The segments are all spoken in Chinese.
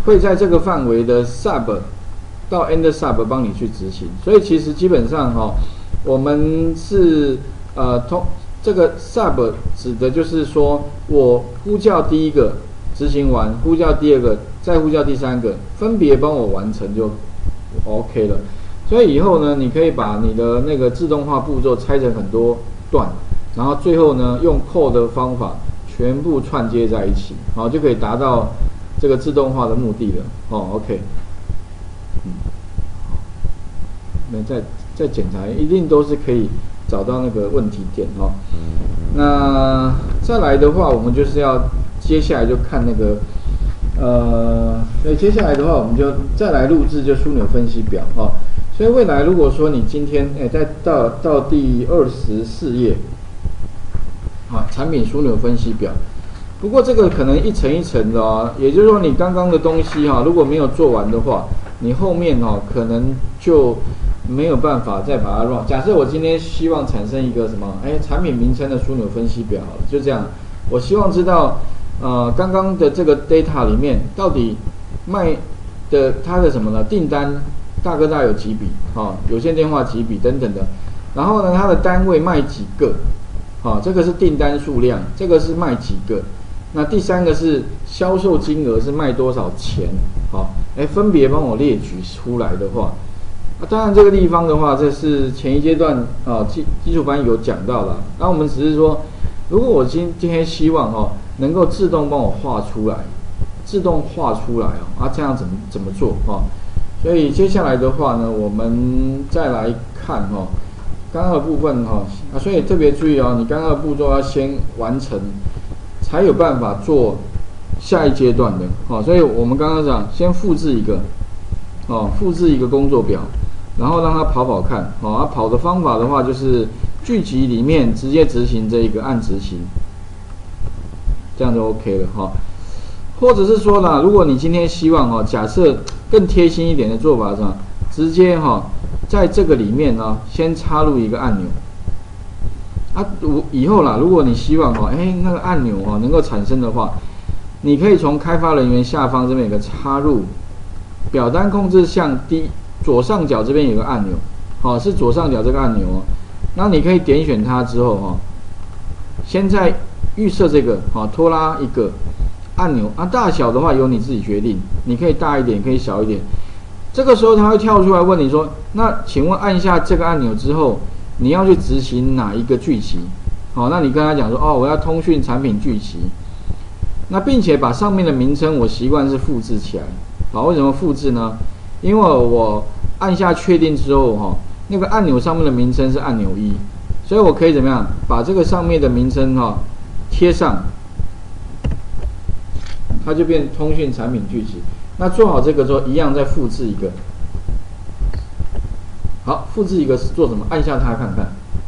会在这个范围的 sub 到 end sub 帮你去执行。所以其实基本上我们是这个 sub 指的就是说我呼叫第一个执行完，呼叫第二个，再呼叫第三个，分别帮我完成就 OK 了。所以以后呢，你可以把你的那个自动化步骤拆成很多段，然后最后呢用 call 的方法全部串接在一起，就可以达到这个自动化的目的了。OK， 那再检查，一定都是可以找到那个问题点那再来的话，我们就是要接下来就看那个所以接下来的话，我们就再来录制就枢纽分析表所以未来如果说你今天再到第24页产品枢纽分析表。不过这个可能一层一层的也就是说你刚刚的东西如果没有做完的话，你后面可能就没有办法再把它 run。假设我今天希望产生一个什么产品名称的枢纽分析表好了，就这样。我希望知道刚刚的这个 data 里面到底卖的它的什么呢？订单大哥大有几笔有线电话几笔等等的。然后呢，它的单位卖几个这个是订单数量，这个是卖几个。那第三个是销售金额是卖多少钱分别帮我列举出来的话，当然这个地方的话，这是前一阶段基础班有讲到了。那我们只是说，如果我今天希望能够自动帮我画出来，这样怎么做所以接下来的话呢，我们再来看刚刚的部分所以特别注意你刚刚的步骤要先完成，才有办法做下一阶段的所以我们刚刚讲，先复制一个工作表，然后让它跑看跑的方法的话，就是剧集里面直接执行这一个按执行，这样就 OK 了或者是说呢，如果你今天希望假设更贴心一点的做法是直接在这个里面先插入一个按钮以后啦，如果你希望那个按钮能够产生的话，你可以从开发人员下方这边有个插入表单控制项左上角这边有个按钮是左上角这个按钮那你可以点选它之后先在预设这个拖拉一个按钮大小的话由你自己决定，你可以大一点，可以小一点。这个时候它会跳出来问你说，那请问按下这个按钮之后，你要去执行哪一个剧集那你跟他讲说我要通讯产品剧集，那并且把上面的名称我习惯是复制起来为什么复制呢？因为我按下确定之后那个按钮上面的名称是按钮1，所以我可以怎么样把这个上面的名称贴上，它就变通讯产品剧集。那做好这个之后，一样再复制一个。好，复制一个是做什么？按下它看看，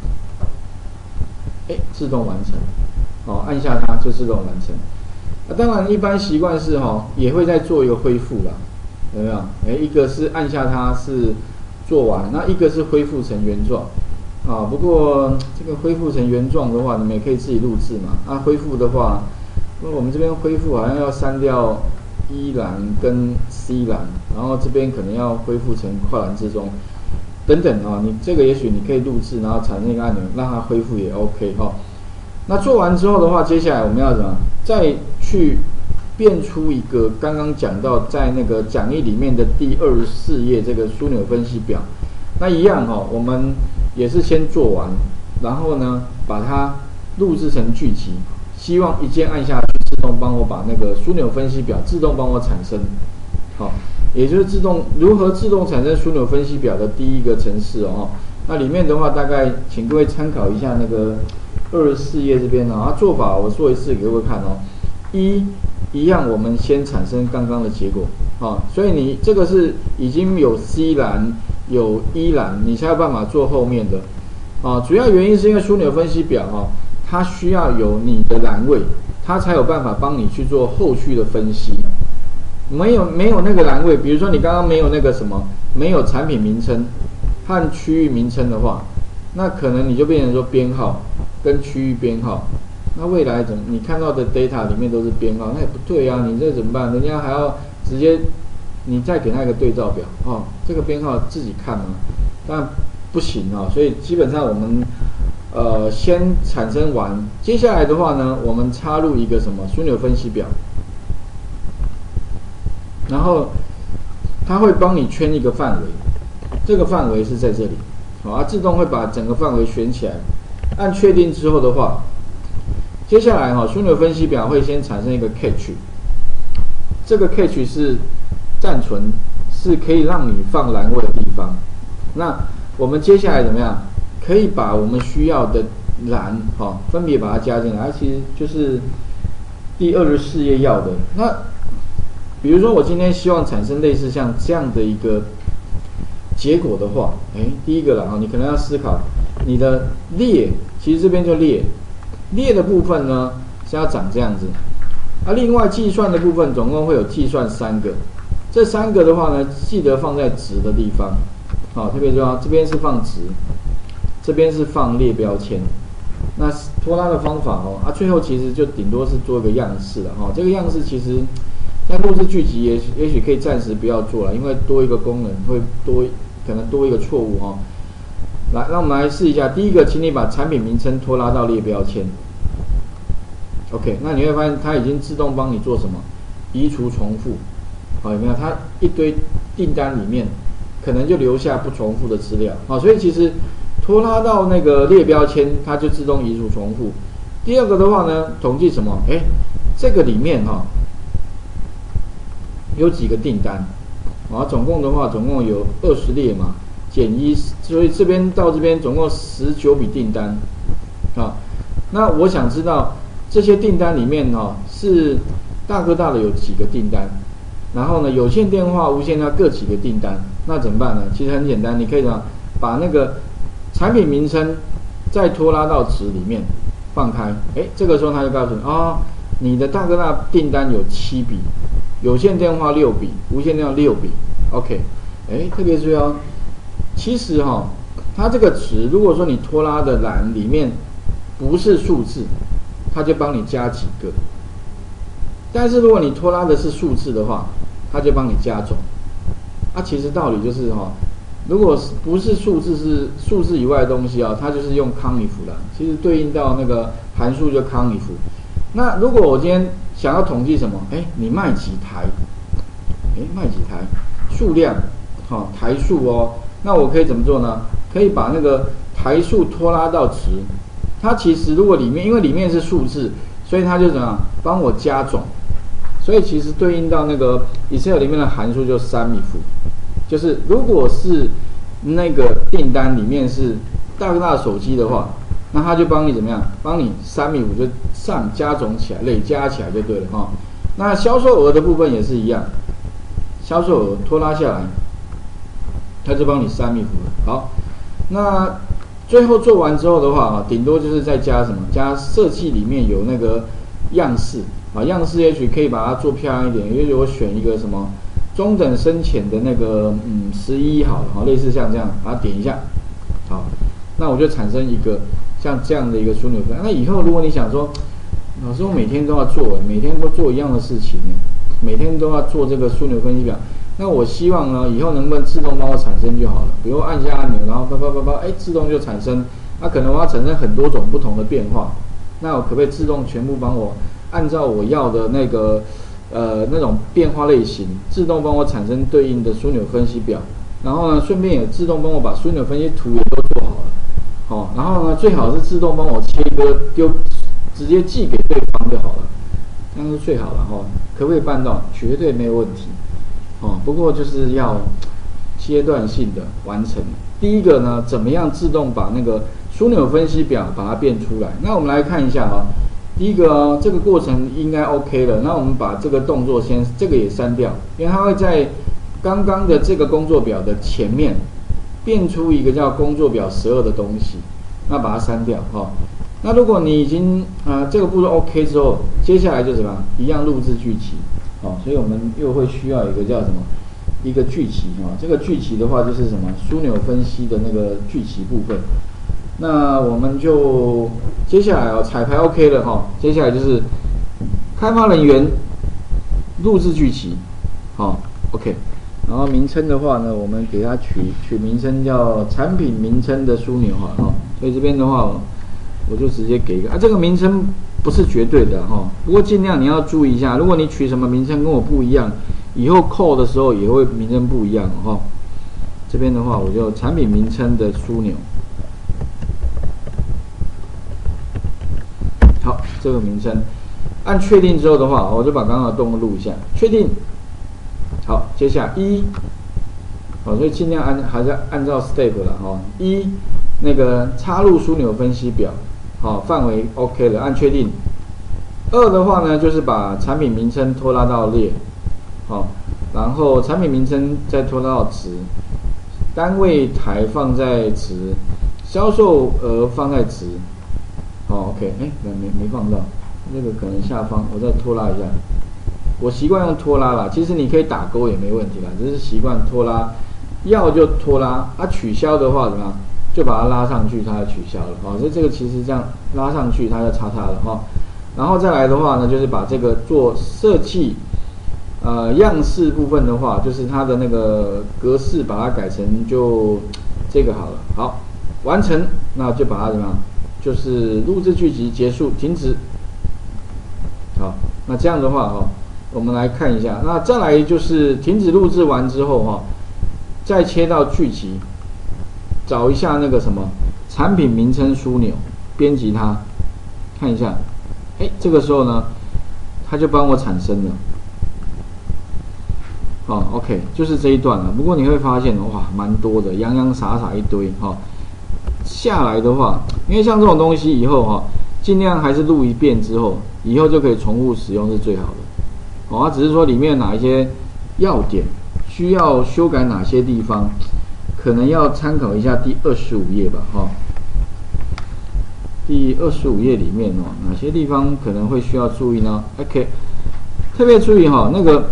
自动完成。按下它就自动完成。当然，一般习惯是也会再做一个恢复啦，有没有？一个是按下它是做完，那一个是恢复成原状。不过这个恢复成原状的话，你们也可以自己录制嘛。恢复的话，因为我们这边恢复好像要删掉1栏跟 C 栏，然后这边可能要恢复成跨栏之中等等你这个也许你可以录制，然后产生一个按钮让它恢复也 OK 那做完之后的话，接下来我们要怎么再去变出一个刚刚讲到在那个讲义里面的第24页这个枢纽分析表。那一样我们也是先做完，然后呢把它录制成剧集，希望一键按下去自动帮我把那个枢纽分析表自动帮我产生也就是如何自动产生枢纽分析表的第一个程式那里面的话大概请各位参考一下那个24页这边做法我做一次给各位看一样我们先产生刚刚的结果所以你这个是已经有 C 栏有1栏，你才有办法做后面的主要原因是因为枢纽分析表它需要有你的栏位，它才有办法帮你去做后续的分析。没有那个栏位，比如说你刚刚没有那个什么，没有产品名称和区域名称的话，那可能你就变成说编号跟区域编号。那未来你看到的 data 里面都是编号，那也不对啊，你这怎么办？人家还要直接你再给他一个对照表哦，这个编号自己看吗？当然不行哦，所以基本上我们先产生完，接下来的话呢，我们插入一个什么枢纽分析表，然后它会帮你圈一个范围，这个范围是在这里，好，它自动会把整个范围选起来。按确定之后的话，接下来枢纽分析表会先产生一个 catch， 这个 catch 是暂存，是可以让你放栏位的地方。那我们接下来怎么样？可以把我们需要的栏分别把它加进来，它其实就是第24页要的。那比如说我今天希望产生类似像这样的一个结果的话，第一个啦，你可能要思考你的列，其实这边就列的部分呢是要长这样子。另外计算的部分总共会有计算3个，这3个的话呢，记得放在值的地方，特别重要，这边是放值，这边是放列标签。那拖拉的方法最后其实就顶多是做一个样式了这个样式其实在录制剧集也许可以暂时不要做了，因为多一个功能会可能多一个错误来，让我们来试一下。第一个，请你把产品名称拖拉到列标签。OK， 那你会发现它已经自动帮你做什么？移除重复。有没有？它一堆订单里面可能就留下不重复的资料。所以其实拖拉到那个列标签，它就自动移除重复。第二个的话呢，统计什么？这个里面有几个订单？总共有20列嘛，减1，所以这边到这边总共19笔订单。那我想知道这些订单里面是大哥大的有几个订单，然后呢有线电话、无线电话各几个订单，那怎么办呢？其实很简单，你可以把那个产品名称再拖拉到值里面放开，这个时候它就告诉你你的大哥大订单有7笔，有线电话6笔，无线电话6笔。OK， 特别注意其实它这个值，如果说你拖拉的栏里面不是数字，它就帮你加几个；但是如果你拖拉的是数字的话，它就帮你加总。其实道理就是如果不是数字，是数字以外的东西它就是用CONIF啦，其实对应到那个函数就CONIF。那如果我今天想要统计什么？你卖几台？卖几台？数量，台数那我可以怎么做呢？可以把那个台数拖拉到值。它其实如果因为里面是数字，所以它就怎么样帮我加总。所以其实对应到那个 Excel 里面的函数就3mif，就是如果是那个订单里面是大哥大的手机的话，那它就帮你怎么样？帮你3mif就加总起来，累加起来就对了那销售额的部分也是一样，销售额拖拉下来，它就帮你3mif了。好，那最后做完之后的话顶多就是再加什么？加设计里面有那个样式样式也许可以把它做漂亮一点，也许我选一个什么中等深浅的那个11好了类似像这样，把它点一下。好，那我就产生一个像这样的一个枢纽分。那以后如果你想说，老师我每天都要做，每天都做一样的事情每天都要做这个枢纽分析表，那我希望呢以后能不能自动帮我产生就好了？比如按下按钮，然后自动就产生。可能我要产生很多种不同的变化，那我可不可以自动全部帮我按照我要的那个那种变化类型，自动帮我产生对应的枢纽分析表？然后呢，顺便也自动帮我把枢纽分析图也都做好了。然后呢，最好是自动帮我切割直接寄给对方就好了，这样是最好了可不可以办到？绝对没有问题不过就是要阶段性的完成。第一个呢，怎么样自动把那个枢纽分析表把它变出来？那我们来看一下第一个这个过程应该 OK 了。那我们把这个动作这个也删掉，因为它会在刚刚的这个工作表的前面变出一个叫工作表12的东西，那把它删掉那如果你已经这个步骤 OK 之后，接下来就怎么样？一样录制剧集所以我们又会需要一个叫什么？一个剧集这个剧集的话就是什么？枢纽分析的那个剧集部分。那我们就接下来彩排 OK 了接下来就是开发人员录制剧集。 好 ，OK。然后名称的话呢，我们给它取名称叫产品名称的枢纽哈，所以这边的话，我就直接给一个这个名称不是绝对的哈，不过尽量你要注意一下，如果你取什么名称跟我不一样，以后扣的时候也会名称不一样哈。这边的话，我就产品名称的枢纽，好，这个名称按确定之后的话，我就把刚刚的动作录一下，确定。好，接下来所以尽量还是按照 step 了哈。那个插入枢纽分析表，范围 OK 了，按确定。2的话呢，就是把产品名称拖拉到列，然后产品名称再拖拉到值，单位台放在值，销售额放在值。OK， 没放到，那个可能下方我再拖拉一下。我习惯用拖拉啦，其实你可以打勾也没问题啦，只是习惯拖拉，要就拖拉，取消的话怎么样，就把它拉上去，它就取消了所以这个其实这样拉上去，它就叉叉了然后再来的话呢，就是把这个做设计，样式部分的话，就是它的那个格式把它改成就这个好了，好，完成，那就把它怎么样，就是录制剧集结束，停止，好，那这样的话我们来看一下，那再来就是停止录制完之后再切到剧集，找一下那个什么产品名称枢纽，编辑它，看一下，这个时候呢，它就帮我产生了，OK， 就是这一段了。不过你会发现哇，蛮多的，洋洋洒洒一堆下来的话，因为像这种东西以后尽量还是录一遍之后，以后就可以重复使用是最好的。它只是说里面哪一些要点需要修改哪些地方，可能要参考一下第25页吧第25页里面哪些地方可能会需要注意呢 ？OK， 特别注意那个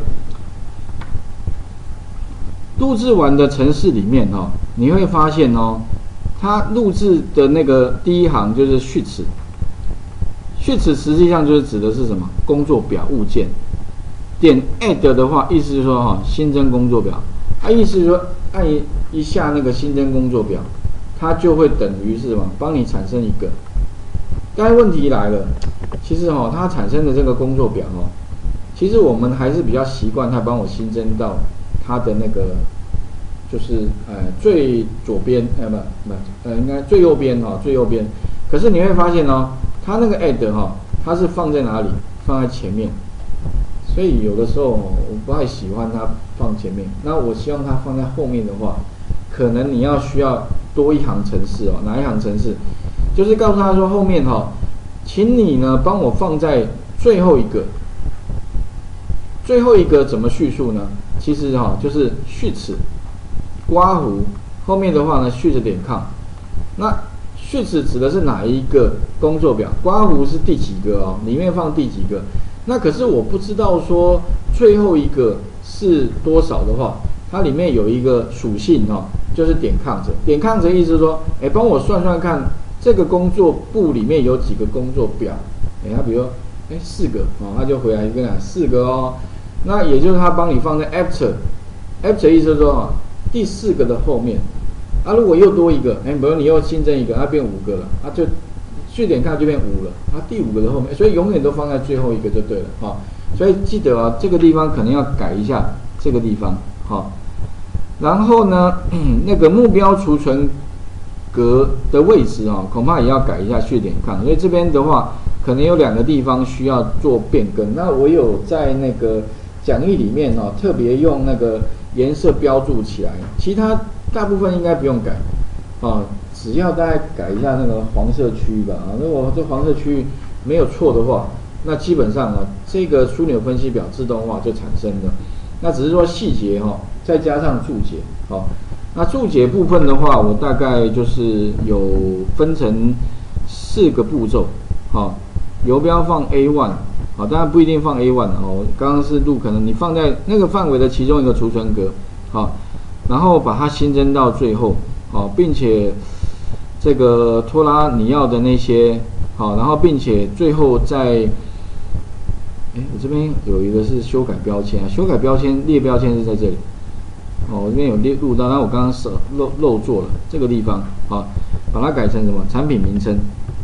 录制完的程式里面你会发现它录制的那个第一行就是序词，序词实际上就是指的是什么？工作表物件。点 add 的话，意思是说新增工作表，意思是说按一下那个新增工作表，它就会等于是什么？帮你产生一个。但问题来了，其实它产生的这个工作表其实我们还是比较习惯它帮我新增到它的那个，就是最左边，应该最右边最右边。可是你会发现它那个 add 它是放在哪里？放在前面。所以有的时候我不太喜欢它放前面，那我希望它放在后面的话，可能你需要多一行程式哪一行程式？就是告诉他说后面请你呢帮我放在最后一个。最后一个怎么叙述呢？其实就是序词，刮弧后面的话呢序词点 com。那序词指的是哪一个工作表？刮弧是第几个里面放第几个？那可是我不知道说最后一个是多少的话，它里面有一个属性就是点抗者。点抗者意思是说，帮我算算看这个工作簿里面有几个工作表？它比如说4个它就回来跟你讲4个那也就是它帮你放在 after 意思是说第4个的后面。如果又多一个，比如你又新增一个，它变5个了，就序点看就变5了，第5个的后面，所以永远都放在最后一个就对了所以记得这个地方可能要改一下这个地方然后呢，那个目标储存格的位置恐怕也要改一下序点看，所以这边的话可能有2个地方需要做变更。那我有在那个讲义里面特别用那个颜色标注起来，其他大部分应该不用改只要大概改一下那个黄色区域吧如果这黄色区域没有错的话，那基本上这个枢纽分析表自动化就产生了。那只是说细节再加上注解那注解部分的话，我大概就是有分成4个步骤游标放 A1 当然不一定放 A1 刚刚是录可能你放在那个范围的其中一个储存格然后把它新增到最后并且这个拖拉你要的那些然后并且最后再我这边有一个是修改标签啊，修改标签列标签是在这里。我这边有录到，那我刚刚漏做了这个地方，把它改成什么？产品名称。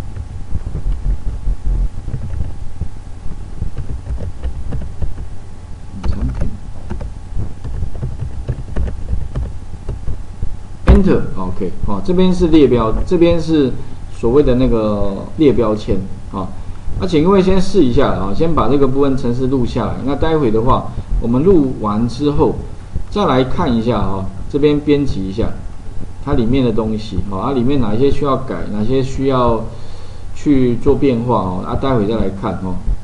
产品 Enter，OK， 这边是列标，这边是所谓的那个列标签啊。那请各位先试一下啊，先把这个部分程式录下来。那待会的话，我们录完之后再来看一下这边编辑一下它里面的东西里面哪一些需要改，哪些需要去做变化待会再来看